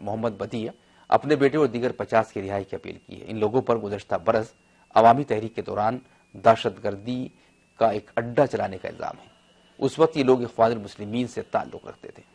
محمد Badie اپنے بیٹے اور دیگر 50 کی رہائی کی اپیل کی ہے۔ ان لوگوں پر گزشتہ برس عوامی تحریک کے دوران دہشت گردی کا ایک اڈہ چلانے کا الزام ہے۔ اس وقت یہ لوگ اخوان المسلمین سے تعلق رکھتے تھے۔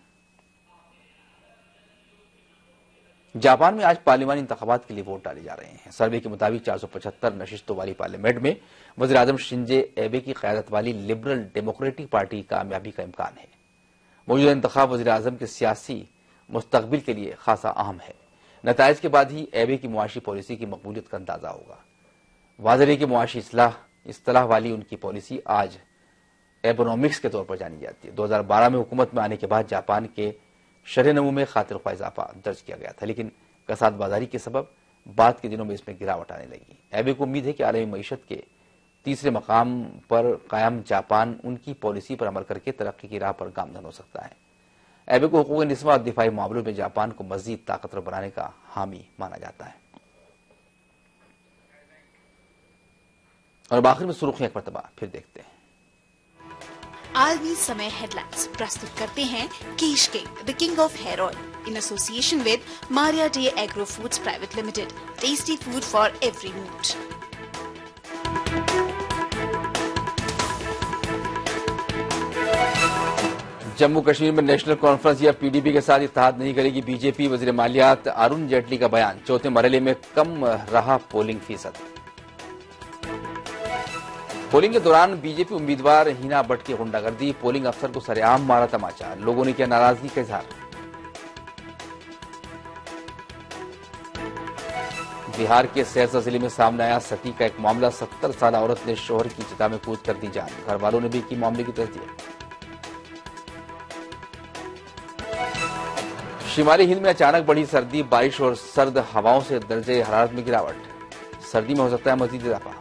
جاپان میں آج پارلیمانی انتخابات کے لیے ووٹ ڈالے جا رہے ہیں۔ سروے کے مطابق 475 نشستوں والی پارلیمنٹ میں وزیر اعظم شنزو ایبے کی قیادت والی لبرل ڈیموکریٹک پارٹی کی کامیابی کا امکان ہے۔ موجودہ انتخاب وزیر اعظم کے سیاسی مستقبل کے لیے خاصا اہم ہے۔ نتائج کے بعد ہی ایبے کی معاشی پالیسی کی مقبولیت کا اندازہ ہوگا۔ واضح ہے کہ معاشی اصلاح والی ان کی پالیسی آج ایبونومکس کے طور پر جانی جاتی ہے۔ 2012 میں حکومت میں آنے کے بعد جاپان کے شرح نمو میں خاطر خواہ اضافہ درج کیا گیا تھا، لیکن کساد بازاری کے سبب بعد کے دنوں میں اس میں گراوٹ آنے لگی۔ ایبے کو امید ہے کہ عالمی معیشت کے تیسرے مقام پر قائم جاپان ان کی پالیسی پر عمل کر کے ترقی کی راہ پر گامزن ہو سکتا ہے۔ ایبے کو حقوق نسواں اور دفاعی معاملوں میں جاپان کو مزید طاقتور بنانے کا حامی مانا جاتا ہے۔ اور آخر میں سرخیاں ایک مرتبہ پھر دیکھتے ہیں۔ عالمی سمے ہیڈ لائنز پرستت کرتے ہیں Kesh King the king of hair oil in association with ماریا ڈے agro foods private limited, tasty food for every mood. Jammu Kashmir میں نیشنل کانفرنس یا پی ڈی پی کے ساتھ اتحاد نہیں کرے گی بی جے پی۔ وزیر مالیات ارون جیٹلی کا بیان، چوتھے مرحلے میں کم رہا پولنگ فیصد۔ پولنگ کے دوران بی جے پی امیدوار ہینا بٹ کی غنڈہ گردی، پولنگ افسر کو سر عام مارا تماچا، لوگوں نے کیا ناراضگی کا اظہار۔ بہار کے سہرسہ ضلع میں سامنے آیا ستی کا ایک معاملہ، 70 سالہ عورت نے شوہر کی چتا میں کود کر دی جان، گھر والوں نے بھی کی معاملے کی تصدیق۔ شمالی ہند میں اچانک بڑھی سردی، بارش اور سرد ہواؤں سے درجہ حرارت میں گراوٹ، سردی میں ہو سکتا ہے مزید اضافہ۔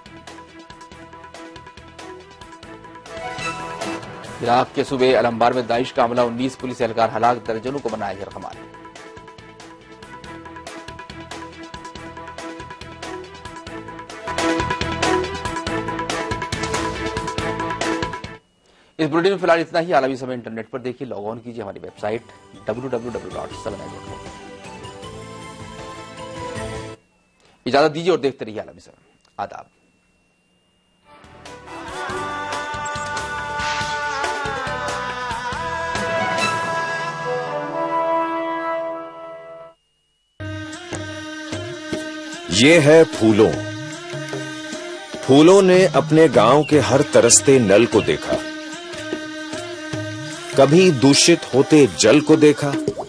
عراق کے صوبے الانبار میں داعش کا حملہ، 19 پولیس اہلکار ہلاک، درجنوں کو بنایا یرغمال۔ اس بلیٹن میں فی الحال اتنا ہی۔ عالمی سمے انٹرنیٹ پر دیکھیے، لاگ آن کیجیے ہماری ویب سائٹ www.7i.com۔ اجازت دیجیے اور دیکھتے رہیے عالمی سمے۔ آداب۔ یہ ہے پھولوں۔ پھولوں نے اپنے گاؤں کے ہر ترستے نل کو دیکھا، کبھی دوشت ہوتے جل کو دیکھا،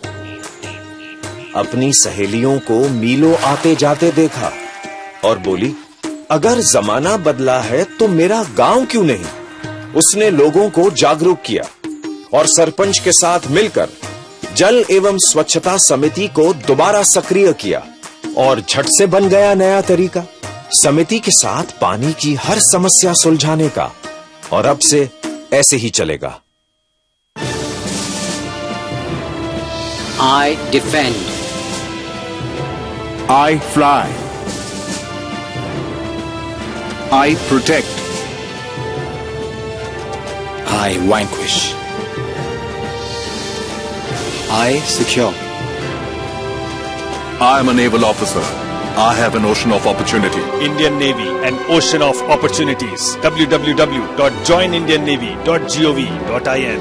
اپنی سہیلیوں کو میلوں آتے جاتے دیکھا اور بولی اگر زمانہ بدلا ہے تو میرا گاؤں کیوں نہیں۔ اس نے لوگوں کو جاگروک کیا اور سرپنچ کے ساتھ مل کر جل ایوم سوچھتا سمیتی کو دوبارہ سکریہ کیا اور جھٹ سے بن گیا نیا طریقہ سمیتی کے ساتھ پانی کی ہر سمسیا سلجھانے کا، اور اب سے ایسے ہی چلے گا۔ I defend. I fly. I protect. I vanquish. I secure. I am a naval officer. I have an ocean of opportunity. Indian Navy, an ocean of opportunities. www.joinindiannavy.gov.in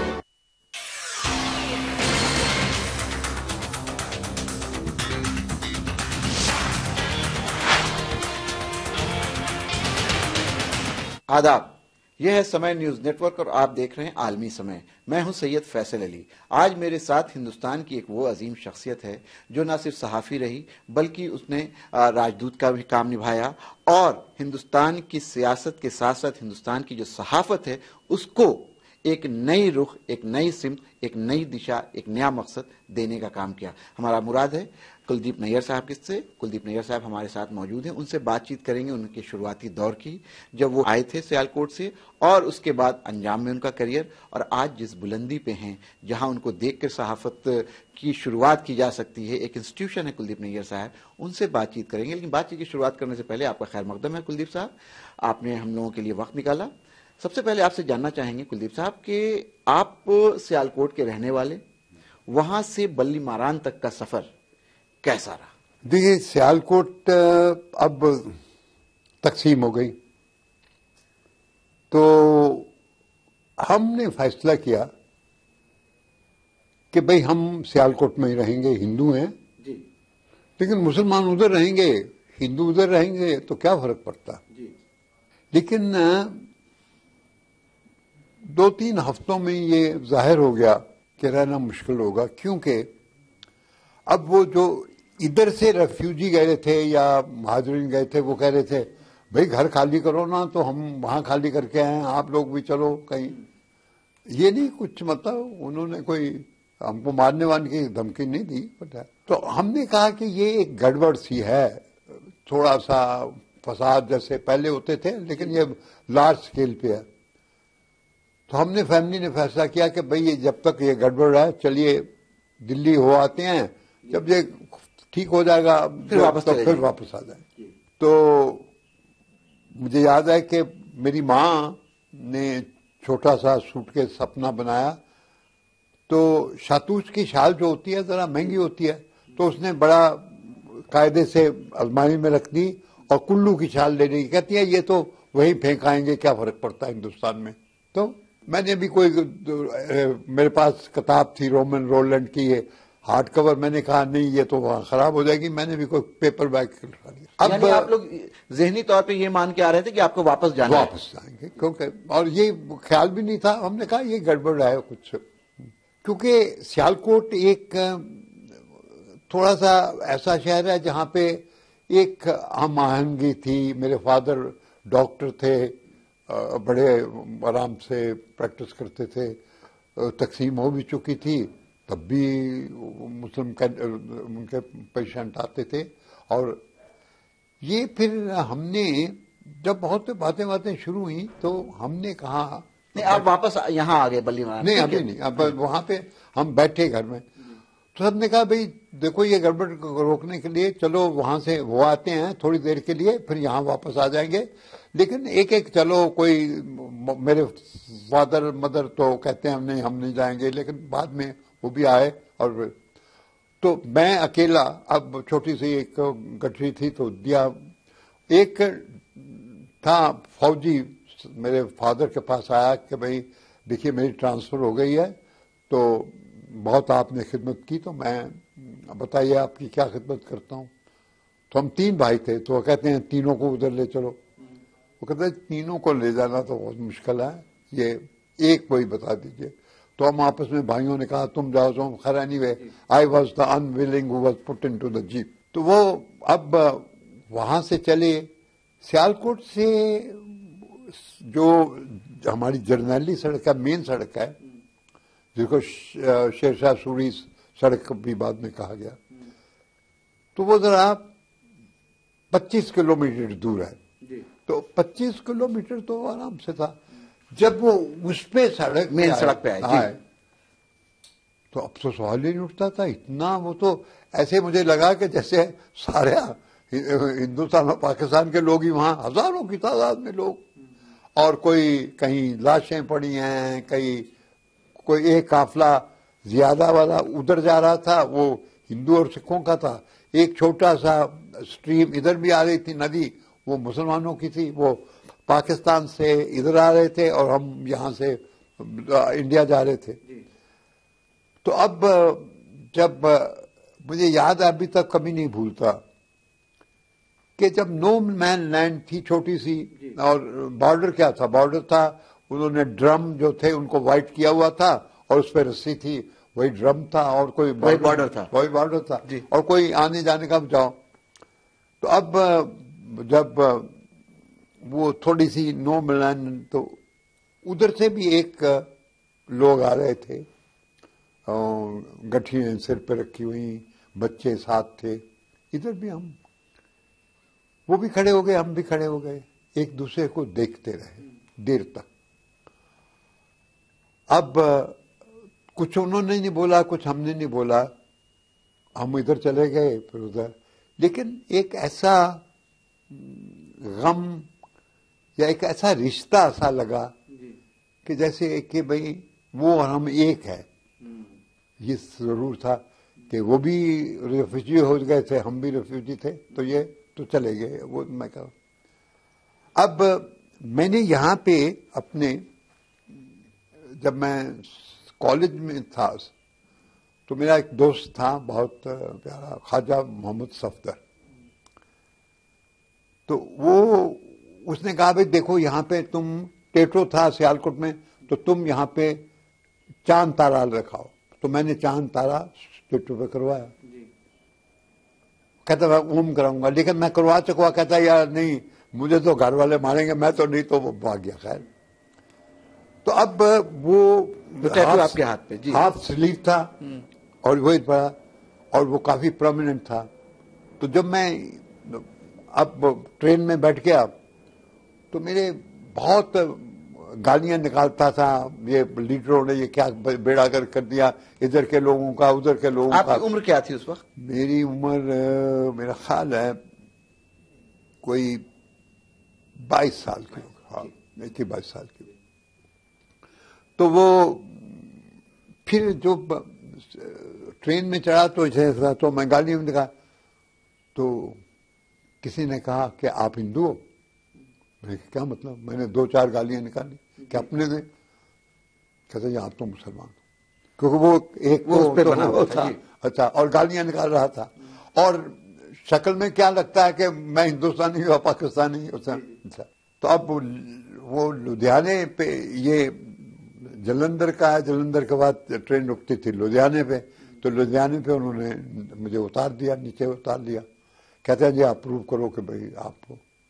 آداب، یہ ہے سمے نیوز نیٹ ورک اور آپ دیکھ رہے ہیں عالمی سمے۔ میں ہوں سید فیصل علی۔ آج میرے ساتھ ہندوستان کی ایک وہ عظیم شخصیت ہے جو نہ صرف صحافی رہی بلکہ اس نے راجدوت کا بھی کام نبھایا، اور ہندوستان کی سیاست کے ساتھ ساتھ ہندوستان کی جو صحافت ہے اس کو ایک نئی رخ، ایک نئی سمت، ایک نئی دشا، ایک نیا مقصد دینے کا کام کیا۔ ہمارا مراد ہے کلدیپ نیر صاحب سے۔ کلدیپ نیر صاحب ہمارے ساتھ موجود ہیں، ان سے بات چیت کریں گے ان کے شروعاتی دور کی، جب وہ آئے تھے سیالکوٹ سے، اور اس کے بعد انجام میں ان کا کریئر، اور آج جس بلندی پہ ہیں جہاں ان کو دیکھ کر صحافت کی شروعات کی جا سکتی ہے، ایک انسٹیٹیوشن ہے کلدیپ نیر صاحب، ان سے بات چیت کریں گے۔ لیکن بات چیت کی شروعات کرنے سے پہلے آپ کا خیر مقدم ہے کلدیپ صاحب، آپ نے ہم لوگوں کے لیے وقت نکالا۔ سب سے پہلے آپ سے جاننا چاہیں گے کلدیپ صاحب کہ آپ سیالکوٹ کے رہنے والے، وہاں سے بلی ماران تک کا سفر کیسا رہا؟ دیکھیے سیالکوٹ اب تقسیم ہو گئی تو ہم نے فیصلہ کیا کہ بھئی ہم سیالکوٹ میں ہی رہیں گے، ہندو ہیں جی لیکن مسلمان ادھر رہیں گے، ہندو ادھر رہیں گے تو کیا فرق پڑتا. جی لیکن 2-3 ہفتوں میں یہ ظاہر ہو گیا کہ رہنا مشکل ہوگا، کیونکہ اب وہ جو ادھر سے ریفیوجی گئے تھے یا مہاجرین گئے تھے وہ کہہ رہے تھے بھئی گھر خالی کرو نا، تو ہم وہاں خالی کر کے آئے ہیں، آپ لوگ بھی چلو کہیں. یہ نہیں کچھ مطلب انہوں نے کوئی ہم کو مارنے وارنے کی دھمکی نہیں دی. تو ہم نے کہا کہ یہ ایک گڑبڑ سی ہے، تھوڑا سا فساد جیسے پہلے ہوتے تھے لیکن یہ لارج سکیل پہ ہے. تو ہم نے فیملی نے فیصلہ کیا کہ بھئی یہ جب تک یہ گڑبڑ ہے چلیے دلی ہو آتے ہیں، جب یہ ٹھیک ہو جائے گا پھر واپس آ جائیں. تو مجھے یاد ہے کہ میری ماں نے چھوٹا سا سوٹ کیس اپنا بنایا، تو شاتوش کی شال جو ہوتی ہے ذرا مہنگی ہوتی ہے، تو اس نے بڑا قاعدے سے الماری میں رکھ دی اور کلو کی شال لے لی، کہتی ہے یہ تو وہیں پھینک آئیں گے، کیا فرق پڑتا ہے ہندوستان میں. تو میں نے بھی کوئی میرے پاس کتاب تھی رومن رولینڈ کی یہ ہارڈ کور، میں نے کہا نہیں یہ تو وہاں خراب ہو جائے گی، میں نے بھی کوئی پیپر بیگ کروا دیا. اب آپ لوگ ذہنی طور پہ یہ مان کے آ رہے تھے کہ آپ کو واپس جانا ہے؟ واپس جائیں گے، کیونکہ اور یہ خیال بھی نہیں تھا. ہم نے کہا یہ گڑبڑ ہے کچھ، کیونکہ سیالکوٹ ایک تھوڑا سا ایسا شہر ہے جہاں پہ ایک ہم آہنگی تھی. میرے فادر ڈاکٹر تھے، بڑے آرام سے پریکٹس کرتے تھے، تقسیم ہو بھی چکی تھی تب بھی مسلم ان کے پیشنٹ آتے تھے. اور یہ پھر ہم نے جب بہت باتیں شروع ہوئی تو ہم نے کہا نہیں آپ واپس یہاں آ گئے بلی ماران؟ نہیں ابھی نہیں، اب وہاں پہ ہم بیٹھے گھر میں تو سب نے کہا بھئی دیکھو یہ گڑبڑ روکنے کے لیے چلو وہاں سے وہ آتے ہیں تھوڑی دیر کے لیے پھر یہاں واپس آ جائیں گے، لیکن ایک چلو کوئی میرے فادر مدر تو کہتے ہیں ہم نہیں جائیں گے، لیکن بعد میں وہ بھی آئے. اور تو میں اکیلا، اب چھوٹی سی ایک گٹری تھی تو دیا. ایک تھا فوجی میرے فادر کے پاس آیا کہ بھئی دیکھیے میری ٹرانسفر ہو گئی ہے تو بہت آپ نے خدمت کی، تو میں بتائیے آپ کی کیا خدمت کرتا ہوں. تو ہم 3 بھائی تھے تو وہ کہتے ہیں تینوں کو ادھر لے چلو. وہ کہتے ہیں تینوں کو لے جانا تو بہت مشکل ہے، یہ ایک کوئی بتا دیجئے. تو ہم آپس میں بھائیوں نے کہا تم جاؤ. تو خیر anyway I was the unveiling who was put into the jeep. تو وہ اب وہاں سے چلے. سیالکوٹ سے جو ہماری جرنیلی سڑک ہے، مین سڑک ہے جس کو شیر شاہ سوری سڑک بھی بعد میں کہا گیا، تو وہ ذرا 25 کلومیٹر دور ہے. تو 25 کلومیٹر تو آرام سے تھا. جب وہ اس پہ سڑک مین سڑک پہ آئے تو اب تو سوال ہی نہیں اٹھتا تھا. اتنا وہ تو ایسے مجھے لگا کہ جیسے سارے ہندوستان اور پاکستان کے لوگ ہی وہاں، ہزاروں کی تعداد میں لوگ، اور کوئی کہیں لاشیں پڑی ہیں، کہیں کوئی ایک قافلہ زیادہ والا ادھر جا رہا تھا وہ ہندو اور سکھوں کا تھا. ایک چھوٹا سا سٹریم ادھر بھی آ رہی تھی، ندی وہ مسلمانوں کی تھی، وہ پاکستان سے ادھر آ رہے تھے اور ہم یہاں سے انڈیا جا رہے تھے. تو اب جب مجھے یاد ہے ابھی تک کبھی نہیں بھولتا کہ جب نو مین لینڈ تھی چھوٹی سی، اور بارڈر کیا تھا، بارڈر تھا انہوں نے ڈرم جو تھے ان کو وائٹ کیا ہوا تھا اور اس پہ رسی تھی، وہی ڈرم تھا اور کوئی وہی بارڈر تھا اور کوئی آنے جانے کا بچاؤ. تو اب جب وہ تھوڑی سی نو ملین تو ادھر سے بھی ایک لوگ آ رہے تھے، گٹھیاں سر پہ رکھی ہوئی، بچے ساتھ تھے. ادھر بھی ہم وہ بھی کھڑے ہو گئے، ہم بھی کھڑے ہو گئے، ایک دوسرے کو دیکھتے رہے دیر تک. اب کچھ انہوں نے نہیں بولا، کچھ ہم نے نہیں بولا، ہم ادھر چلے گئے پھر ادھر. لیکن ایک ایسا غم یا ایک ایسا رشتہ سا لگا کہ جیسے کہ بھئی وہ اور ہم ایک ہے. یہ ضرور تھا کہ وہ بھی ریفیوجی ہو گئے تھے، ہم بھی ریفیوجی تھے، تو یہ تو چلے گئے، وہ میں کہا۔ اب میں نے یہاں پہ اپنے، جب میں کالج میں تھا تو میرا ایک دوست تھا بہت پیارا، خواجہ محمد صفدر، تو وہ اس نے کہا بھائی دیکھو یہاں پہ تم، ٹیٹو تھا سیالکوٹ میں، تو تم یہاں پہ چاند تارا رکھاؤ، تو میں نے چاند تارا ٹیٹو پہ کروایا۔ کہتا میں اوم کراؤں گا، لیکن میں کروا چکا، کہتا یار نہیں مجھے تو گھر والے ماریں گے، میں تو نہیں، تو وہ بھاگ گیا۔ خیر تو اب وہ ٹیٹو آپ کے ہاتھ پہ جی ہاف سلیو تھا اور وہی پڑا، اور وہ کافی پرومیننٹ تھا۔ تو جب میں اب ٹرین میں بیٹھ گیا تو میرے بہت گالیاں نکالتا تھا، یہ لیڈروں نے یہ کیا بیڑا گر کر دیا، ادھر کے لوگوں کا ادھر کے لوگوں کا۔ آپ کی عمر کیا تھی اس وقت؟ میری عمر میرا خیال ہے کوئی 22 سال کی، ہاں 22 سال کی۔ تو وہ پھر جو ٹرین میں چڑھا تو میں گالی میں نکلا، تو کسی نے کہا کہ آپ ہندو ہو؟ میں نے کہا کیا مطلب؟ میں نے 2-4 گالیاں نکالی کہ اپنے نے، کہتے ہیں آپ تو مسلمان ہو، کیونکہ وہ ایک وہ پہ بنا ہوا تھا۔ اچھا، اور گالیاں نکال رہا تھا، اور شکل میں کیا لگتا ہے کہ میں ہندوستانی ہوں پاکستانی۔ اچھا، تو اب وہ لدھیانے پہ، یہ جلندھر کا ہے، جلندھر کے بعد ٹرین رکتی تھی لدھیانے پہ، تو لدھیانے پہ انہوں نے مجھے اتار دیا، نیچے اتار دیا، کہتے ہیں جی آپ پروو کرو کہ بھائی آپ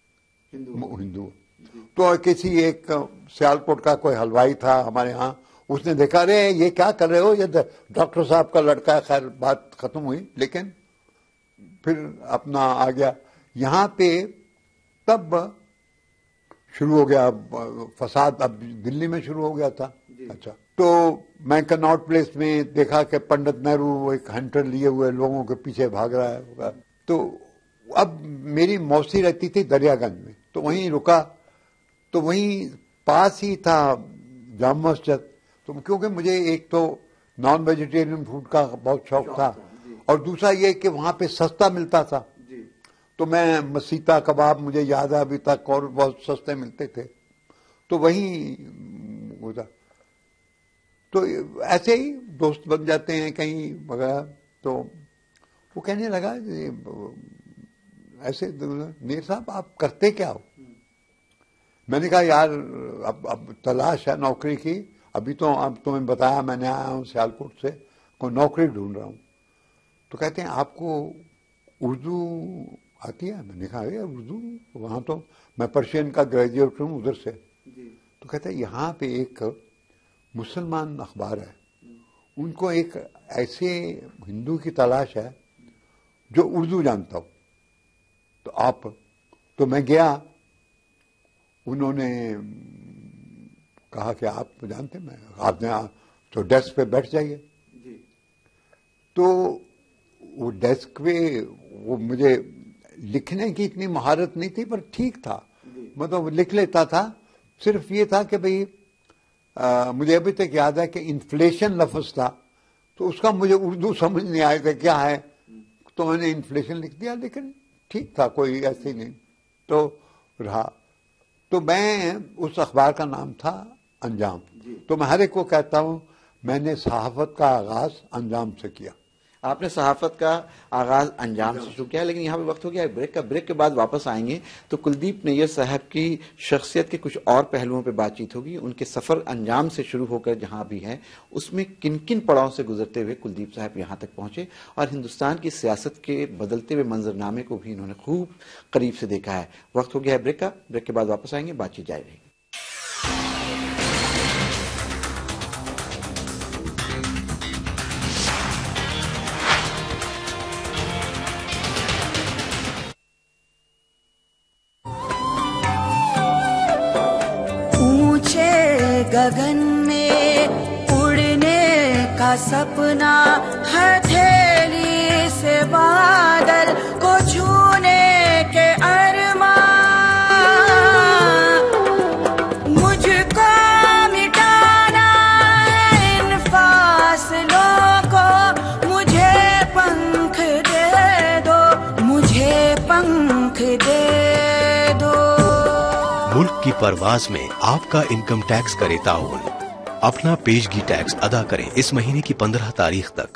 ہندو۔ تو کسی ایک سیالکوٹ کا کوئی حلوائی تھا ہمارے ہاں، اس نے دیکھا رے یہ کیا کر رہے ہو، یہ ڈاکٹر صاحب کا لڑکا ہے۔ خیر بات ختم ہوئی، لیکن پھر اپنا آ گیا یہاں پہ۔ تب شروع ہو گیا فساد، اب دلی میں شروع ہو گیا تھا۔ اچھا، تو میں کناٹ پلیس میں دیکھا کہ پنڈت نہرو ایک ہنٹر لیے ہوئے لوگوں کے پیچھے بھاگ رہا ہے۔ تو اب میری موسی رہتی تھی دریا گنج میں، تو وہیں رکا، تو وہیں پاس ہی تھا جامع مسجد۔ تو کیونکہ مجھے ایک تو نان ویجیٹیرین فوڈ کا بہت شوق تھا، اور دوسرا یہ کہ وہاں پہ سستا ملتا تھا، تو میں مسیتا کباب مجھے یاد ہے ابھی تک، اور بہت سستے ملتے تھے، تو وہیں گزرا۔ تو ایسے ہی دوست بن جاتے ہیں کہیں وغیرہ۔ تو وہ کہنے لگا ایسے میر صاحب آپ کرتے کیا ہو؟ میں نے کہا یار اب تلاش ہے نوکری کی، ابھی تو اب تمہیں بتایا میں نے آیا ہوں سیالکوٹ سے، کوئی نوکری ڈھونڈ رہا ہوں۔ تو کہتے ہیں آپ کو اردو آتی ہے؟ میں نے کہا یار اردو، وہاں تو میں پرشین کا گریجویٹ ہوں ادھر سے۔ تو کہتے ہیں یہاں پہ ایک مسلمان اخبار ہے، ان کو ایک ایسے ہندو کی تلاش ہے جو اردو جانتا ہو، تو آپ۔ تو میں گیا، انہوں نے کہا کہ آپ جانتے ہیں، آپ نے تو ڈیسک پہ بیٹھ جائیے۔ تو وہ ڈیسک پہ وہ مجھے لکھنے کی اتنی مہارت نہیں تھی، پر ٹھیک تھا، مطلب لکھ لیتا تھا۔ صرف یہ تھا کہ بھئی مجھے ابھی تک یاد ہے کہ انفلیشن لفظ تھا، تو اس کا مجھے اردو سمجھ نہیں آیا کہ کیا ہے، تو میں نے انفلیشن لکھ دیا، لیکن ٹھیک تھا، کوئی ایسے ہی نہیں، تو رہا۔ تو میں اس اخبار کا نام تھا انجام۔ تو میں ہر ایک کو کہتا ہوں میں نے صحافت کا آغاز انجام سے کیا۔ آپ نے صحافت کا آغاز انجام سے شروع کیا، لیکن یہاں پہ وقت ہو گیا بریک کا۔ بریک کے بعد واپس آئیں گے تو کلدیپ نیر صاحب کی شخصیت کے کچھ اور پہلوؤں پہ بات چیت ہوگی، ان کے سفر انجام سے شروع ہو کر جہاں بھی ہے اس میں کن کن پڑاؤں سے گزرتے ہوئے کلدیپ صاحب یہاں تک پہنچے، اور ہندوستان کی سیاست کے بدلتے ہوئے منظرنامے کو بھی انہوں نے خوب قریب سے دیکھا ہے۔ وقت ہو گیا ہے بریک کا، بریک کے بعد واپس آئیں گے، بات چیت جاری رہے گی۔ गगन में उड़ने का सपना, हथेली से बादल को छूने के अरमां, मुझको मिटाना है इन फासलों को, मुझे आपकी परवाज में आपका इनकम टैक्स करे ताउन। अपना पेशगी टैक्स अदा करें इस महीने की 15 तारीख तक।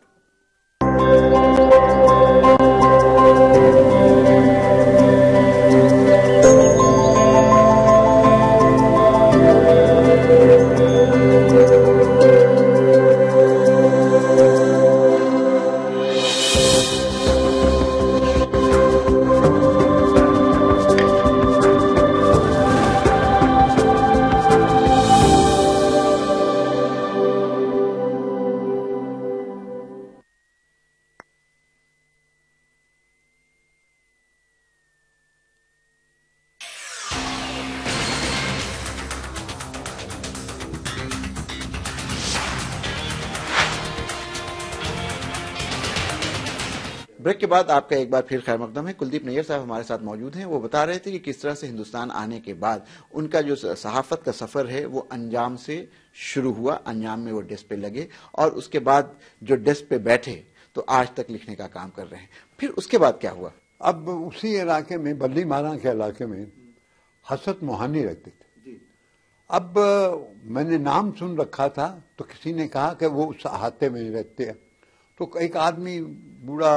ब्रेक के बाद आपका एक बार फिर खैर मकदम है। कुलदीप नैयर साहब हमारे साथ मौजूद हैं। वो बता रहे थे कि किस तरह से हिंदुस्तान आने के बाद उनका जो सहाफत का सफर है वो अंजाम से शुरू हुआ, अंजाम में वो डेस्क पे लगे और उसके बाद जो डेस्क पे बैठे तो आज तक लिखने का काम कर रहे हैं। फिर उसके बाद क्या हुआ? अब उसी इलाके में, बल्ली मारा के इलाके में हसरत मोहानी रहते थे। अब मैंने नाम सुन रखा था तो किसी ने कहा कि वो उस अहाते में रहते हैं। तो एक आदमी बूढ़ा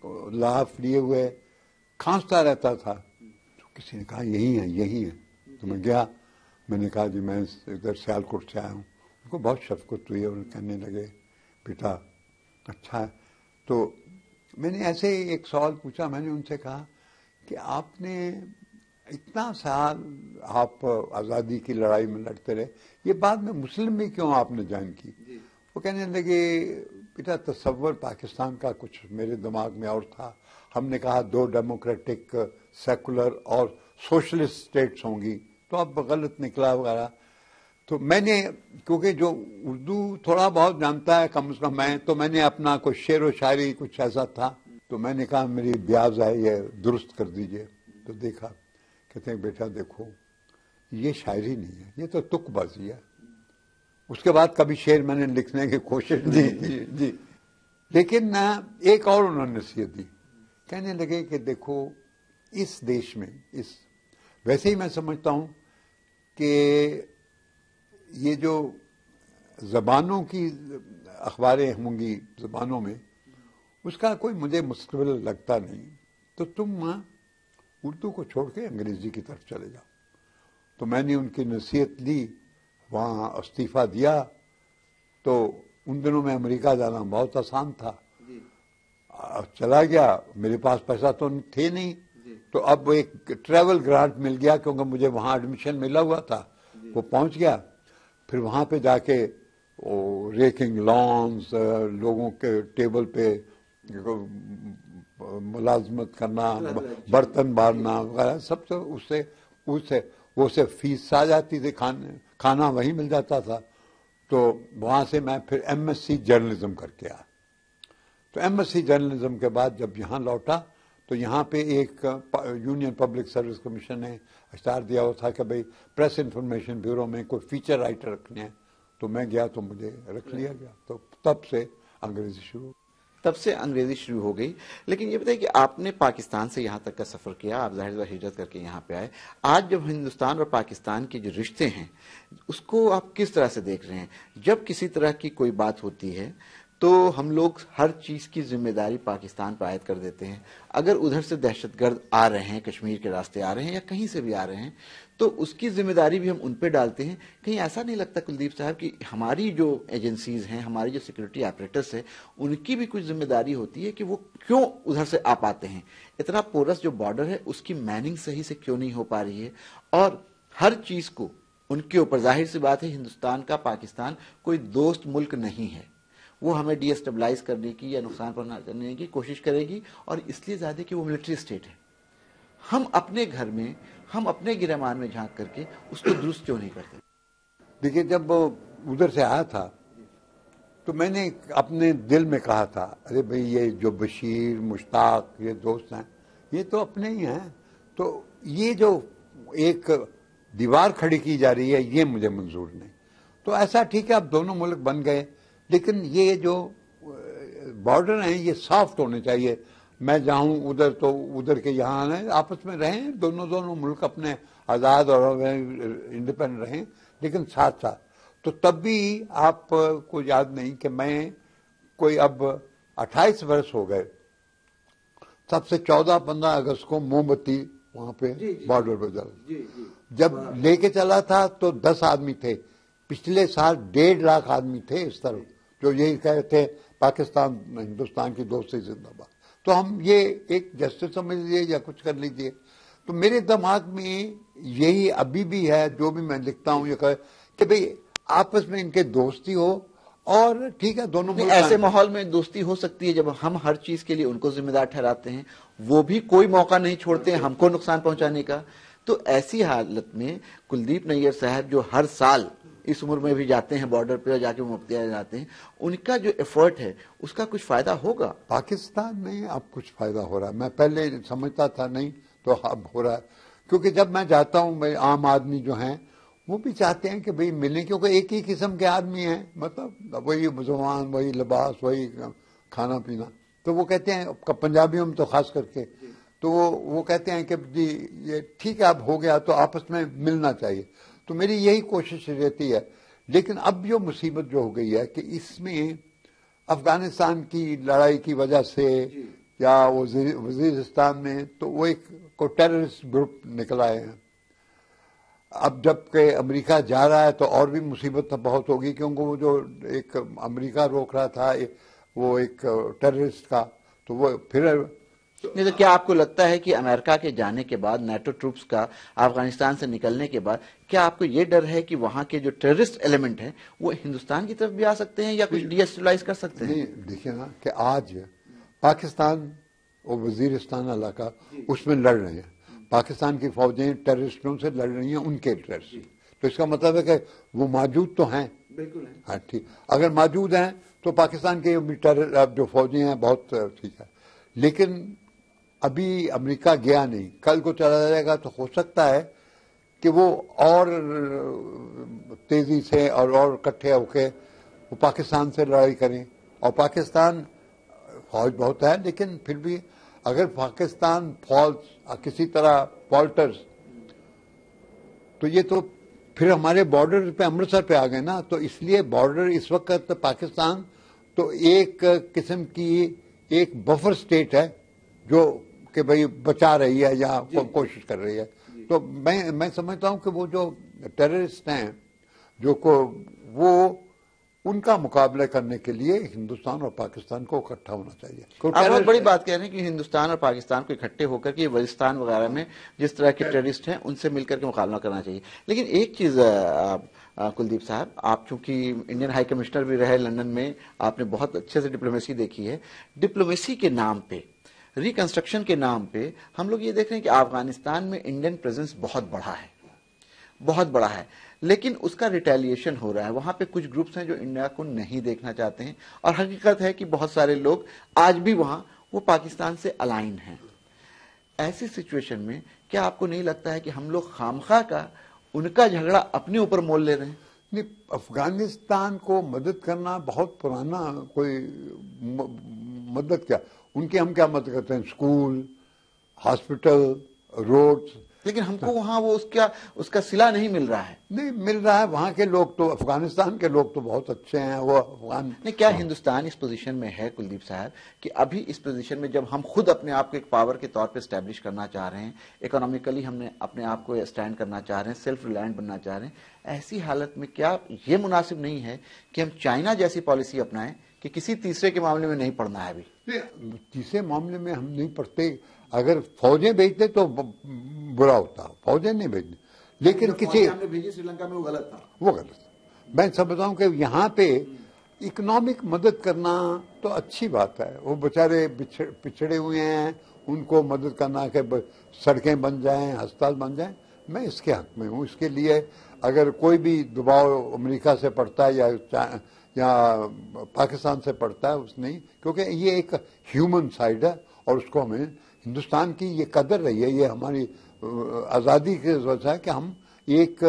लाफ लिए हुए खांसता रहता था, तो किसी ने कहा यही है, यही है। तो मैं गया, मैंने कहा जी मैं इधर सियालकोट से आया हूँ। उनको बहुत शफकत हुई और कहने लगे बेटा अच्छा है। तो मैंने ऐसे ही एक सवाल पूछा, मैंने उनसे कहा कि आपने इतना साल आप आज़ादी की लड़ाई में लड़ते रहे, ये बाद में मुस्लिम भी क्यों आपने ज्वाइन की? वो कहने लगे बेटा तस्वर पाकिस्तान का कुछ मेरे दिमाग में और था। हमने कहा 2 डेमोक्रेटिक सेकुलर और सोशलिस्ट स्टेट्स होंगी, तो अब गलत निकला वगैरह। तो मैंने, क्योंकि जो उर्दू थोड़ा बहुत जानता है कम से कम मैं, तो मैंने अपना कोई शेर व शायरी कुछ ऐसा था, तो मैंने कहा मेरी ब्याज है ये दुरुस्त कर दीजिए। तो देखा, कहते हैं बेटा देखो ये शायरी नहीं है, ये तो तुकबाजी है। उसके बाद कभी शेर मैंने लिखने की कोशिश नहीं की जी। लेकिन एक और उन्होंने नसीहत दी, कहने लगे कि देखो इस देश में, इस वैसे ही मैं समझता हूं कि ये जो जबानों की अखबारें होंगी जबानों में, उसका कोई मुझे मुस्तकबिल लगता नहीं। तो तुम उर्दू को छोड़ के अंग्रेजी की तरफ चले जाओ। तो मैंने उनकी नसीहत ली, वहाँ इस्तीफा दिया। तो उन दिनों में अमेरिका जाना बहुत आसान था, चला गया। मेरे पास पैसा तो थे नहीं, तो अब एक ट्रैवल ग्रांट मिल गया क्योंकि मुझे वहाँ एडमिशन मिला हुआ था। वो पहुँच गया, फिर वहाँ पे जाके रेकिंग लॉन्स, लोगों के टेबल पे मुलाजमत करना, बर्तन बारना वगैरह सब। तो उससे फीस आ जाती थी, खाना वहीं मिल जाता था। तो वहाँ से मैं फिर MSc जर्नलिज्म करके आया। तो MSc जर्नलिज्म के बाद जब यहाँ लौटा तो यहाँ पे एक यूनियन पब्लिक सर्विस कमीशन ने इश्तार दिया हुआ था कि भाई प्रेस इंफॉर्मेशन ब्यूरो में कोई फीचर राइटर रखने हैं। तो मैं गया तो मुझे रख लिया गया। तो तब से अंग्रेजी शुरू हो गई। लेकिन ये बताइए कि आपने पाकिस्तान से यहाँ तक का सफर किया, आप जाहिर बात हिजरत करके यहाँ पे आए। आज जब हिंदुस्तान और पाकिस्तान के जो रिश्ते हैं उसको आप किस तरह से देख रहे हैं? जब किसी तरह की कोई बात होती है तो हम लोग हर चीज की जिम्मेदारी पाकिस्तान पर आयद कर देते हैं। अगर उधर से दहशतगर्द आ रहे हैं, कश्मीर के रास्ते आ रहे हैं या कहीं से भी आ रहे हैं, तो उसकी जिम्मेदारी भी हम उन पे डालते हैं। कहीं ऐसा नहीं लगता कुलदीप साहब कि हमारी जो एजेंसीज हैं, हमारी जो सिक्योरिटी ऑपरेटर्स है, उनकी भी कुछ जिम्मेदारी होती है कि वो क्यों उधर से आ पाते हैं? इतना पोरस जो बॉर्डर है उसकी मैनिंग सही से क्यों नहीं हो पा रही है? और हर चीज को उनके ऊपर, जाहिर सी बात है हिंदुस्तान का पाकिस्तान कोई दोस्त मुल्क नहीं है, वो हमें डिस्टेबलाइज करने की या नुकसान पहुंचाने की कोशिश करेगी, और इसलिए ज्यादा कि वो मिलिट्री स्टेट है। हम अपने घर में, हम अपने गिरमान में झांक करके उसको दुरुस्त क्यों नहीं करते? देखिए, जब उधर से आया था तो मैंने अपने दिल में कहा था, अरे भाई ये जो बशीर, मुश्ताक, ये दोस्त हैं, ये तो अपने ही हैं। तो ये जो एक दीवार खड़ी की जा रही है, ये मुझे मंजूर नहीं। तो ऐसा ठीक है, अब दोनों मुल्क बन गए, लेकिन ये जो बॉर्डर हैं ये सॉफ्ट होने चाहिए। میں جاؤں ادھر تو ادھر کے یہاں آنا ہے، آپس میں رہیں، دونوں ملک اپنے آزاد اور انڈیپینڈنٹ رہیں، لیکن ساتھ ساتھ. تو تب بھی آپ کو یاد نہیں کہ میں کوئی اب 28 برس ہو گئے تب سے 14-15 اگست کو موم بتی وہاں پہ بارڈر پہ جل جب لے کے چلا تھا تو 10 آدمی تھے. پچھلے سال 1.5 لاکھ آدمی تھے اس طرح جو یہی کہتے تھے پاکستان ہندوستان کی دوستی زندہ باد. تو ہم یہ ایک جسٹس سمجھ لیجیے یا کچھ کر لیجیے. تو میرے دماغ میں یہی ابھی بھی ہے، جو بھی میں لکھتا ہوں یہ کہ بھئی آپس میں ان کے دوستی ہو، اور ٹھیک ہے دونوں ایسے ماحول میں دوستی ہو سکتی ہے جب ہم ہر چیز کے لیے ان کو ذمہ دار ٹھہراتے ہیں، وہ بھی کوئی موقع نہیں چھوڑتے ہیں ہم کو نقصان پہنچانے کا. تو ایسی حالت میں کلدیپ نیر صاحب جو ہر سال اس عمر میں بھی جاتے ہیں بارڈر پہ جا کے مفتیا جاتے ہیں، ان کا جو ایفرٹ ہے اس کا کچھ فائدہ ہوگا. پاکستان میں اب کچھ فائدہ ہو رہا ہے. میں پہلے سمجھتا تھا نہیں، تو اب ہو رہا ہے. کیونکہ جب میں جاتا ہوں عام آدمی جو ہیں وہ بھی چاہتے ہیں کہ بھئی ملیں، کیونکہ ایک ہی قسم کے آدمی ہیں، مطلب وہی زبان، وہی لباس، وہی کھانا پینا. تو وہ کہتے ہیں پنجابیوں میں تو خاص کر کے، تو وہ کہتے ہیں کہ جی یہ ٹھیک ہے اب ہو گیا تو آپس میں ملنا چاہیے. تو میری یہی کوشش رہتی ہے. لیکن اب جو مصیبت جو ہو گئی ہے کہ اس میں افغانستان کی لڑائی کی وجہ سے یا وزیرستان میں تو وہ ایک ٹیررسٹ گروپ نکل آئے ہیں. اب جب کہ امریکہ جا رہا ہے تو اور بھی مصیبت بہت ہوگی، کیونکہ وہ جو ایک امریکہ روک رہا تھا وہ ایک ٹیررسٹ کا، تو وہ پھر. نہیں تو کیا آپ کو لگتا ہے کہ امریکہ کے جانے کے بعد، نیٹو ٹروپس کا افغانستان سے نکلنے کے بعد، کیا آپ کو یہ ڈر ہے کہ وہاں کے جو ٹیررسٹ ایلیمنٹ ہیں وہ ہندوستان کی طرف بھی آ سکتے ہیں یا کچھ ڈی ایسٹیبلائز کر سکتے ہیں؟ نہیں دیکھیے نا کہ آج پاکستان اور وزیرستان علاقہ اس میں لڑ رہے ہیں. پاکستان کی فوجیں ٹیررسٹوں سے لڑ رہی ہیں، ان کے ٹیررسٹ. تو اس کا مطلب ہے کہ وہ موجود تو ہیں. بالکل. ہاں ٹھیک، اگر موجود ہیں تو پاکستان کے جو فوجیں ہیں بہت ٹھیک ہے. لیکن ابھی امریکہ گیا نہیں، کل کو چلا جائے گا تو ہو سکتا ہے کہ وہ اور تیزی سے اور اکٹھے ہو کے وہ پاکستان سے لڑائی کریں. اور پاکستان فوج بہت ہے، لیکن پھر بھی اگر پاکستان فوج کسی طرح فالٹرز تو یہ تو پھر ہمارے بارڈر پہ امرتسر پہ آ گئے نا. تو اس لیے بارڈر اس وقت پاکستان تو ایک قسم کی ایک بفر سٹیٹ ہے جو کہ بھئی بچا رہی ہے یا کوشش کر رہی ہے. تو میں سمجھتا ہوں کہ وہ جو ٹیررسٹ ہیں وہ ان کا مقابلہ کرنے کے لیے ہندوستان اور پاکستان کو اکٹھا ہونا چاہیے. آپ بہت بڑی بات کہہ رہے ہیں کہ ہندوستان اور پاکستان کو اکٹھے ہو کر کے وزیرستان وغیرہ میں جس طرح کے ٹیررسٹ ہیں ان سے مل کر کے مقابلہ کرنا چاہیے. لیکن ایک چیز کلدیپ صاحب، آپ چونکہ انڈین ہائی کمشنر بھی رہے لندن میں، آپ نے بہت اچھے سے ڈپلومیسی دیکھی ہے. ڈپلومیسی کے نام پہ، ریکنسٹرکشن کے نام پہ ہم لوگ یہ دیکھ رہے ہیں کہ افغانستان میں انڈین پریزنس بہت بڑا ہے، لیکن اس کا ریٹیلیشن ہو رہا ہے. وہاں پہ کچھ گروپس ہیں جو انڈیا کو نہیں دیکھنا چاہتے ہیں، اور حقیقت ہے کہ بہت سارے لوگ آج بھی وہاں وہ پاکستان سے الائن ہیں. ایسی سچویشن میں کیا آپ کو نہیں لگتا ہے کہ ہم لوگ خامخواہ کا ان کا جھگڑا اپنے اوپر مول لے رہے ہیں؟ نہیں، افغانستان کو مدد کرنا بہت پرانا کوئی مدد کیا، ان کی ہم کیا مدد کرتے ہیں؟ School, hospital, roads. لیکن ہم کو وہاں وہ اس کا صلہ نہیں مل رہا ہے. نہیں مل رہا ہے. وہاں کے لوگ تو، افغانستان کے لوگ تو بہت اچھے ہیں. وہ افغان نہیں، کیا ہندوستان اس پوزیشن میں ہے کلدیپ صاحب کہ ابھی اس پوزیشن میں جب ہم خود اپنے آپ کو ایک پاور کے طور پہ اسٹیبلش کرنا چاہ رہے ہیں، اکنامیکلی ہم نے اپنے آپ کو اسٹینڈ کرنا چاہ رہے ہیں، سیلف ریلائنٹ بننا چاہ رہے ہیں، ایسی حالت میں کیا یہ مناسب نہیں ہے کہ ہم چائنا جیسی پالیسی اپنائیں کہ کسی تیسرے کے معاملے میں نہیں پڑھنا ہے؟ ابھی تیسرے معاملے میں ہم نہیں پڑھتے. اگر فوجیں بھیجتے تو برا ہوتا، فوجیں نہیں بھیجنے. لیکن کسی سری لنکا میں وہ غلط تھا. میں سمجھتا ہوں کہ یہاں پہ اکنامک مدد کرنا تو اچھی بات ہے. وہ بیچارے پچھڑے ہوئے ہیں، ان کو مدد کرنا کہ سڑکیں بن جائیں، ہسپتال بن جائیں، میں اس کے حق میں ہوں. اس کے لیے اگر کوئی بھی دباؤ امریکہ سے پڑتا ہے یا پاکستان سے پڑتا ہے اس نہیں، کیونکہ یہ ایک ہیومن سائڈ ہے اور اس کو ہمیں، ہندوستان کی یہ قدر رہی ہے، یہ ہماری آزادی کی وجہ ہے کہ ہم ایک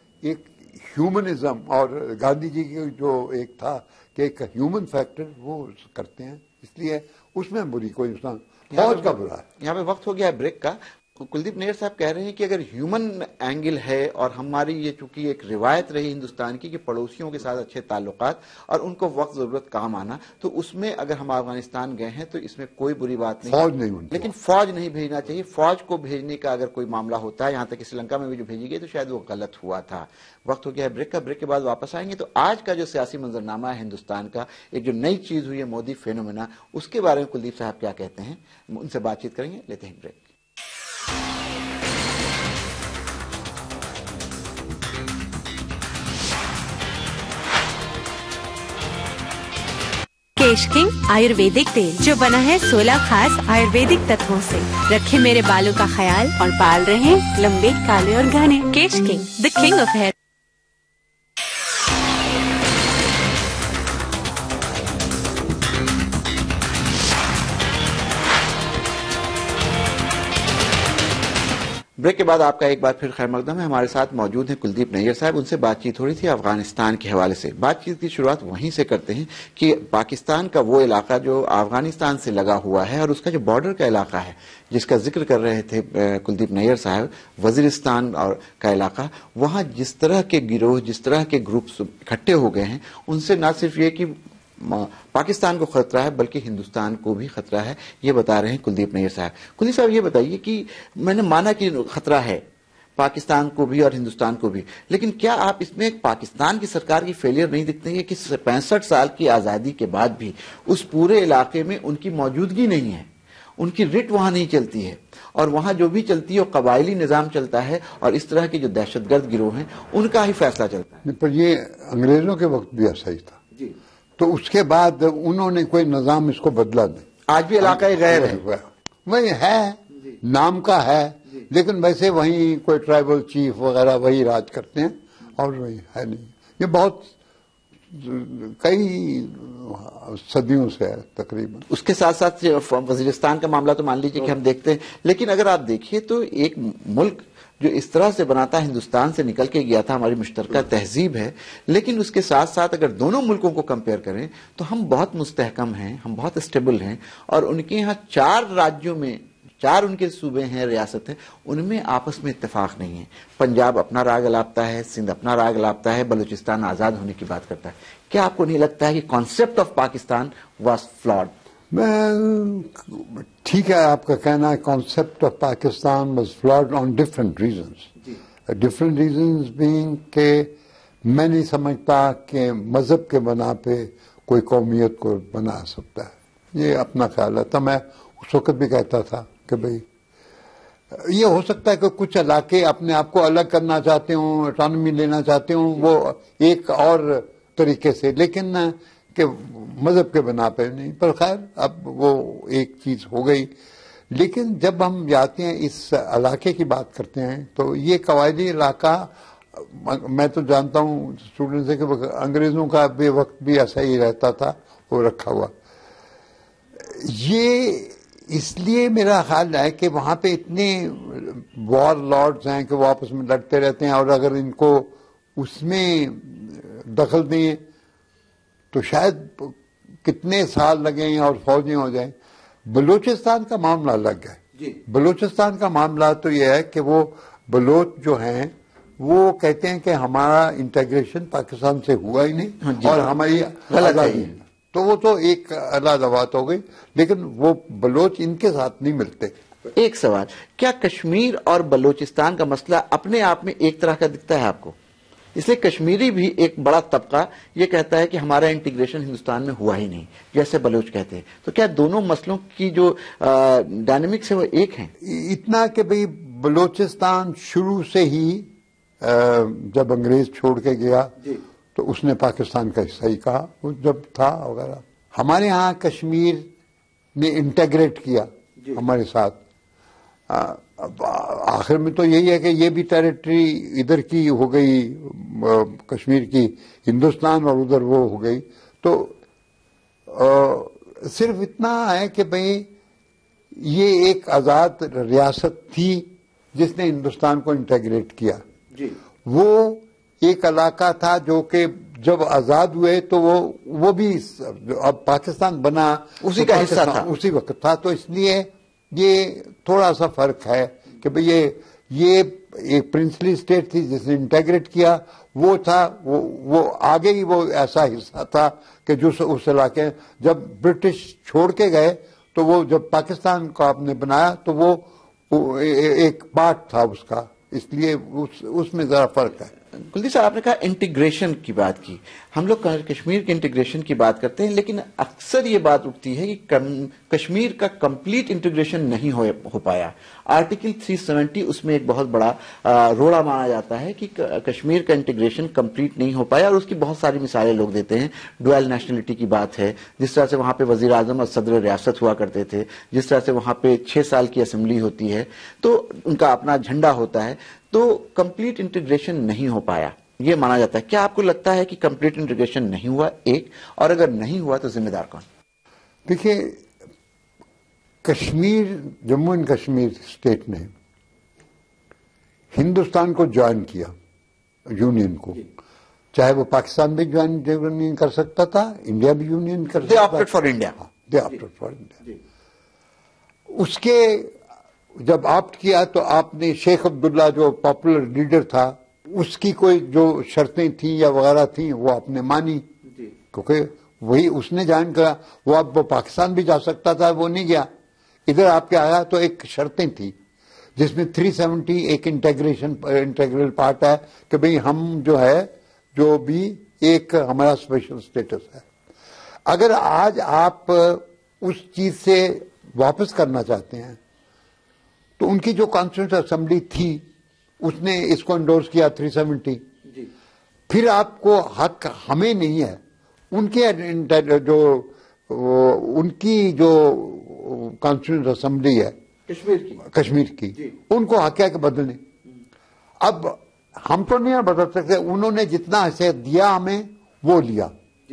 ہیومنزم، اور گاندھی جی کی جو ایک تھا کہ ایک ہیومن فیکٹر وہ کرتے ہیں. اس لیے اس میں بری کوئی نقصان. فوج کا برا ہے. یہاں پہ وقت ہو گیا ہے بریک کا. کلدیپ نیر صاحب کہہ رہے ہیں کہ اگر ہیومن اینگل ہے اور ہماری یہ چونکہ ایک روایت رہی ہندوستان کی کہ پڑوسیوں کے ساتھ اچھے تعلقات اور ان کو وقت ضرورت کام آنا، تو اس میں اگر ہم افغانستان گئے ہیں تو اس میں کوئی بری بات نہیں. فوج نہیں ہوتی، لیکن فوج نہیں بھیجنا چاہیے. فوج کو بھیجنے کا اگر کوئی معاملہ ہوتا ہے، یہاں تک کہ سری لنکا میں بھی جو بھیجی گئی تو شاید وہ غلط ہوا تھا. وقت ہو گیا ہے بریک کا. بریک کے بعد واپس آئیں گے تو آج کا جو سیاسی منظرنامہ ہے ہندوستان کا، ایک جو نئی چیز ہوئی ہے مودی فینومینا، اس کے بارے میں کلدیپ صاحب کیا کہتے ہیں، ان سے بات چیت کریں گے. لیتے ہیں بریک. کیش کنگ آیورویدک تیل جو بنا ہے 16 خاص آیورویدک تتووں سے. رکھے میرے بالوں کا خیال اور بال رہے لمبے، کالے اور گھنے. Kesh King, the king of hair. Break کے بعد آپ کا ایک بار پھر خیر مقدم ہے. ہمارے ساتھ موجود ہیں کلدیپ نیر صاحب. ان سے بات چیت ہو رہی تھی افغانستان کے حوالے سے. بات چیت کی شروعات وہیں سے کرتے ہیں کہ پاکستان کا وہ علاقہ جو افغانستان سے لگا ہوا ہے اور اس کا جو بارڈر کا علاقہ ہے جس کا ذکر کر رہے تھے کلدیپ نیر صاحب، وزیرستان اور کا علاقہ، وہاں جس طرح کے گروہ، جس طرح کے گروپس اکٹھے ہو گئے ہیں، ان سے نہ صرف یہ کہ پاکستان کو خطرہ ہے بلکہ ہندوستان کو بھی خطرہ ہے، یہ بتا رہے ہیں کلدیپ نیر صاحب. کلدیپ صاحب یہ بتائیے کہ میں نے مانا کہ خطرہ ہے پاکستان کو بھی اور ہندوستان کو بھی، لیکن کیا آپ اس میں پاکستان کی سرکار کی فیلئر نہیں دکھتے ہیں کہ 65 سال کی آزادی کے بعد بھی اس پورے علاقے میں ان کی موجودگی نہیں ہے، ان کی رٹ وہاں نہیں چلتی ہے، اور وہاں جو بھی چلتی ہے وہ قبائلی نظام چلتا ہے اور اس طرح کے جو دہشت گرد گروہ ہیں ان کا ہی فیصلہ چلتا ہے. پر یہ انگریزوں کے وقت بھی ایسا ہی تھا جی. تو اس کے بعد انہوں نے کوئی نظام اس کو بدلا نہیں. آج بھی علاقہ غیر ہے، وہی ہے، نام کا ہے، لیکن ویسے وہیں کوئی ٹرائبل چیف وغیرہ وہی راج کرتے ہیں اور وہی ہے نہیں. یہ بہت کئی صدیوں سے ہے تقریباً. اس کے ساتھ ساتھ وزیرستان کا معاملہ تو مان لیجیے کہ ہم دیکھتے ہیں، لیکن اگر آپ دیکھیے تو ایک ملک جو اس طرح سے بناتا ہے، ہندوستان سے نکل کے گیا تھا، ہماری مشترکہ تہذیب ہے، لیکن اس کے ساتھ ساتھ اگر دونوں ملکوں کو کمپیئر کریں تو ہم بہت مستحکم ہیں، ہم بہت اسٹیبل ہیں، اور ان کے یہاں 4 راجیوں میں 4 ان کے صوبے ہیں، ریاست ہیں، ان میں آپس میں اتفاق نہیں ہے. پنجاب اپنا راگ الاپتا ہے، سندھ اپنا راگ الاپتا ہے، بلوچستان آزاد ہونے کی بات کرتا ہے. کیا آپ کو نہیں لگتا ہے کہ concept of Pakistan was flawed? ٹھیک ہے آپ کا کہنا ہے concept of Pakistan was flawed on different reasons. Different reasons being کہ میں نہیں سمجھتا کہ مذہب کے بنا پہ کوئی قومیت کو بنا سکتا ہے. یہ اپنا خیال ہے. تو میں اس وقت بھی کہتا تھا کہ بھئی یہ ہو سکتا ہے کہ کچھ علاقے اپنے آپ کو الگ کرنا چاہتے ہوں، اٹانومی لینا چاہتے ہوں، وہ ایک اور طریقے سے، لیکن کہ مذہب کے بنا پہ نہیں. پر خیر اب وہ ایک چیز ہو گئی. لیکن جب ہم جاتے ہیں اس علاقے کی بات کرتے ہیں تو یہ قبائلی علاقہ، میں تو جانتا ہوں اسٹوڈنٹ سے کہ انگریزوں کا بے وقت بھی ایسا ہی رہتا تھا، وہ رکھا ہوا. یہ اس لیے میرا خیال ہے کہ وہاں پہ اتنے وار لارڈز ہیں کہ وہ آپس میں لڑتے رہتے ہیں، اور اگر ان کو اس میں دخل دیں تو شاید کتنے سال لگیں اور فوجیں ہو جائیں. بلوچستان کا معاملہ الگ ہے. بلوچستان کا معاملہ تو یہ ہے کہ وہ بلوچ جو ہیں وہ کہتے ہیں کہ ہمارا انٹیگریشن پاکستان سے ہوا ہی نہیں اور ہماری آزادی، تو وہ تو ایک علیحدہ بات ہو گئی، لیکن وہ بلوچ ان کے ساتھ نہیں ملتے. ایک سوال، کیا کشمیر اور بلوچستان کا مسئلہ اپنے آپ میں ایک طرح کا دکھتا ہے آپ کو؟ اس لیے کشمیری بھی ایک بڑا طبقہ یہ کہتا ہے کہ ہمارا انٹیگریشن ہندوستان میں ہوا ہی نہیں، جیسے بلوچ کہتے ہیں. تو کیا دونوں مسئلوں کی جو ڈائنامکس ہے وہ ایک ہیں؟ اتنا کہ بھئی بلوچستان شروع سے ہی جب انگریز چھوڑ کے گیا تو اس نے پاکستان کا حصہ ہی کہا جب تھا وغیرہ. ہمارے ہاں کشمیر نے انٹیگریٹ کیا ہمارے ساتھ. آخر میں تو یہی ہے کہ یہ بھی ٹیریٹری ادھر کی ہو گئی، کشمیر کی ہندوستان، اور ادھر وہ ہو گئی. تو صرف اتنا ہے کہ بھئی یہ ایک آزاد ریاست تھی جس نے ہندوستان کو انٹیگریٹ کیا. وہ ایک علاقہ تھا جو کہ جب آزاد ہوئے تو وہ بھی اب پاکستان بنا اسی کا حصہ تھا، اسی وقت تھا. تو اس لیے یہ تھوڑا سا فرق ہے کہ بھئی یہ ایک پرنسلی اسٹیٹ تھی جس نے انٹیگریٹ کیا، وہ تھا وہ آگے ہی وہ ایسا حصہ تھا کہ جو اس علاقے جب برٹش چھوڑ کے گئے تو وہ جب پاکستان کو آپ نے بنایا تو وہ ایک پارٹ تھا اس کا، اس لیے اس میں ذرا فرق ہے۔ کلدیپ صاحب، آپ نے کہا انٹیگریشن کی بات کی، ہم لوگ کشمیر کے انٹیگریشن کی بات کرتے ہیں، لیکن اکثر یہ بات اٹھتی ہے کہ کشمیر کا کمپلیٹ انٹیگریشن نہیں ہو پایا۔ آرٹیکل 370 اس میں ایک بہت بڑا روڑا مانا جاتا ہے کہ کشمیر کا انٹیگریشن کمپلیٹ نہیں ہو پایا، اور اس کی بہت ساری مثالیں لوگ دیتے ہیں۔ ڈویل نیشنلٹی کی بات ہے، جس طرح سے وہاں پہ وزیر اعظم اور صدر ریاست ہوا کرتے تھے، جس طرح سے وہاں پہ 6 سال کی اسمبلی ہوتی ہے تو ان کا اپنا جھنڈا ہوتا ہے، تو کمپلیٹ انٹیگریشن نہیں ہو پایا یہ مانا جاتا ہے۔ کیا آپ کو لگتا ہے کہ کمپلیٹ انٹیگریشن نہیں ہوا ایک، اور اگر نہیں ہوا تو ذمہ دار کون؟ دیکھیے، کشمیر، جموں اینڈ کشمیر اسٹیٹ نے ہندوستان کو جوائن کیا، یونین کو، چاہے وہ پاکستان بھی جوائن کر سکتا تھا، انڈیا بھی یونین کر سکتا تھا، فار انڈیا، اس کے جب آپٹ کیا تو آپ نے شیخ عبداللہ جو پاپولر لیڈر تھا اس کی کوئی جو شرطیں تھیں یا وغیرہ تھیں وہ آپ نے مانی، کیونکہ وہی اس نے جوائن کرا، وہ پاکستان بھی جا سکتا تھا، وہ نہیں گیا، ادھر آپ کے آیا تو ایک شرطیں تھیں جس میں 370 ایک انٹیگرل پارٹ ہے کہ بھئی ہم جو ہے جو بھی ایک ہمارا اسپیشل اسٹیٹس ہے۔ اگر آج آپ اس چیز سے واپس کرنا چاہتے ہیں تو ان کی جو کانسٹیٹیوشنل اسمبلی تھی اس نے اس کو انڈورس کیا 370، پھر آپ کو حق ہمیں نہیں ہے، ان کی جو کانسٹیٹیوشنل اسمبلی ہے کشمیر کی ان کو حق ہے کہ بدلنے۔ اب ہم تو نہیں بدل سکتے، انہوں نے جتنا حیثیت دیا ہمیں وہ لیا،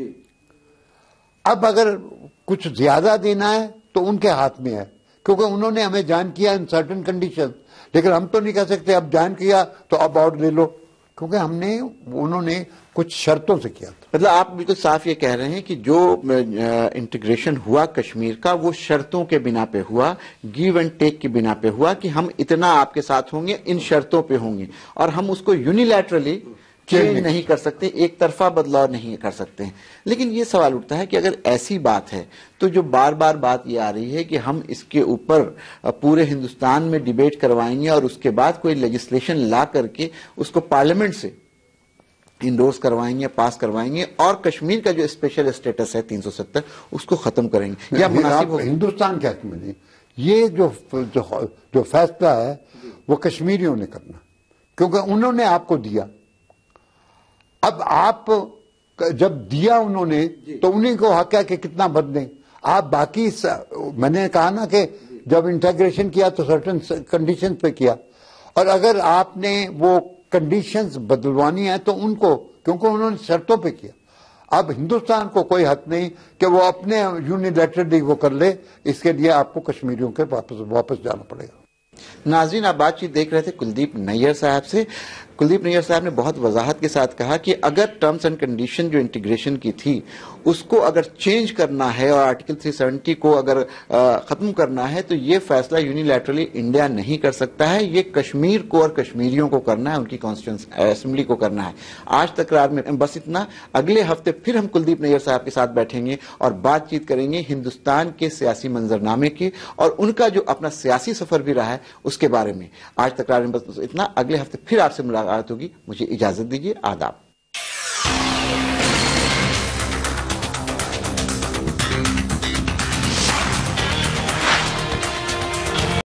اب اگر کچھ زیادہ دینا ہے تو ان کے ہاتھ میں ہے، کیونکہ انہوں نے ہمیں جوائن کیا ان سرٹن کنڈیشن، لیکن ہم تو نہیں کہہ سکتے اب جوائن کیا تو اب اور لے لو، کیونکہ انہوں نے کچھ شرطوں سے کیا تھا۔ مطلب آپ بالکل صاف یہ کہہ رہے ہیں کہ جو انٹیگریشن ہوا کشمیر کا وہ شرطوں کے بنا پہ ہوا، گیو اینڈ ٹیک کی بنا پہ ہوا کہ ہم اتنا آپ کے ساتھ ہوں گے، ان شرطوں پہ ہوں گے، اور ہم اس کو یونیلیٹرلی چینج نہیں کر سکتے، ایک طرفہ بدلاؤ نہیں کر سکتے ہیں۔ لیکن یہ سوال اٹھتا ہے کہ اگر ایسی بات ہے تو جو بار بار بات یہ آ رہی ہے کہ ہم اس کے اوپر پورے ہندوستان میں ڈیبیٹ کروائیں گے اور اس کے بعد کوئی لیجسلیشن لا کر کے اس کو پارلیمنٹ سے انڈورس کروائیں گے، پاس کروائیں گے، اور کشمیر کا جو اسپیشل اسٹیٹس ہے 370 اس کو ختم کریں گے، یا مناسب ہوگا؟ ہندوستان کے حق میں نہیں، یہ جو فیصلہ ہے وہ کشمیریوں نے کرنا، کیونکہ انہوں نے آپ کو دیا۔ اب آپ جب دیا انہوں نے تو انہیں کو حق ہے کہ کتنا بدلیں۔ آپ باقی میں نے کہا نا کہ جب انٹیگریشن کیا تو سرٹن کنڈیشن پہ کیا، اور اگر آپ نے وہ کنڈیشنز بدلوانی ہے تو ان کو، کیونکہ انہوں نے شرطوں پہ کیا، اب ہندوستان کو کوئی حق نہیں کہ وہ اپنے یونیلیٹرلی وہ کر لے، اس کے لیے آپ کو کشمیریوں کے واپس جانا پڑے گا۔ ناظرین، آپ بات چیت دیکھ رہے تھے کلدیپ نیر صاحب سے۔ کلدیپ نیر صاحب نے بہت وضاحت کے ساتھ کہا کہ اگر ٹرمز اینڈ کنڈیشن جو انٹیگریشن کی تھی اس کو اگر چینج کرنا ہے اور آرٹیکل 370 کو اگر ختم کرنا ہے تو یہ فیصلہ یونیلیٹرلی انڈیا نہیں کر سکتا ہے، یہ کشمیر کو اور کشمیریوں کو کرنا ہے، ان کی کانسٹیٹیوشن اسمبلی کو کرنا ہے۔ آج تکرار میں بس اتنا، اگلے ہفتے پھر ہم کلدیپ نیر صاحب کے ساتھ بیٹھیں گے اور بات چیت کریں گے ہندوستان کے سیاسی منظرنامے کے اور ان کا جو اپنا سیاسی سفر بھی رہا ہے اس کے بارے میں۔ آج تکرار میں بس اتنا، اگلے ہفتے پھر آپ سے ملاقات ہوگی، مجھے اجازت دیجیے، آداب۔